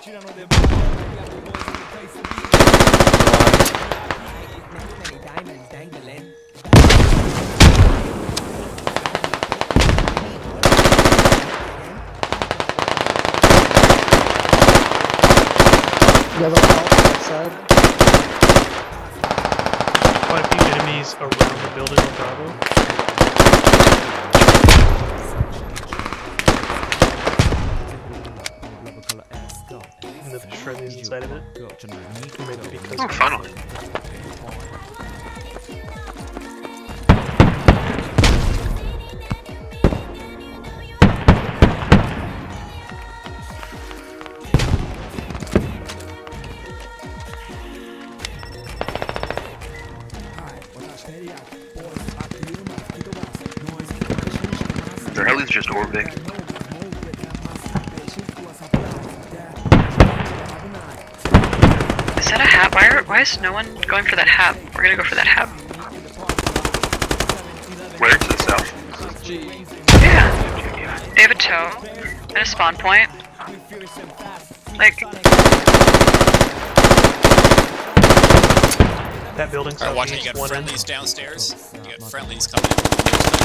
Yellow out outside. Quite a few enemies around the building on Bravo. And the Shredley's inside of it. Maybe because Oh, finally. The heli's just orbiting. Is that a hat? Why is no one going for that hat? We're gonna go for that hat. Where? To the south? Yeah. They have a tow and a spawn point. Like, that building's Alright, watch it, you southeast, got one friendlies downstairs. You got friendlies coming in.